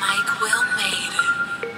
Mike Will made it.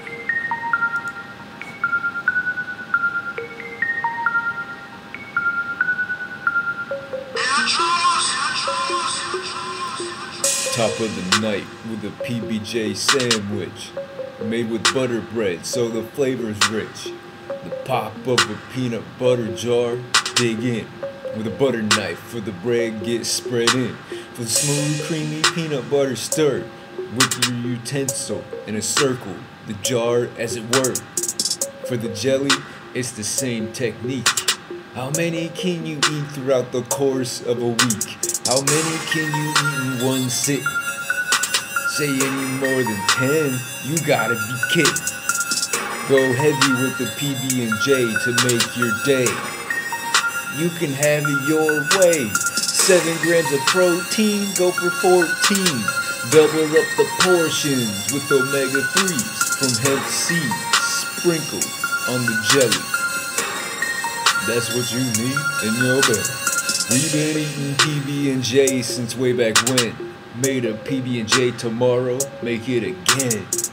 Top of the night with a PBJ sandwich, made with butter bread so the flavor's rich. The pop of a peanut butter jar, dig in with a butter knife for the bread gets spread in. For the smooth creamy peanut butter stirred with your utensil in a circle, the jar as it were. For the jelly, it's the same technique. How many can you eat throughout the course of a week? How many can you eat in one sit? Say any more than 10, you gotta be kidding. Go heavy with the PB&J to make your day. You can have it your way. 7 grams of protein, go for 14. Double up the portions with omega-3s from hemp seeds sprinkled on the jelly. That's what you need in your belly. We've been eating PB&J since way back when. Made a PB&J tomorrow, make it again.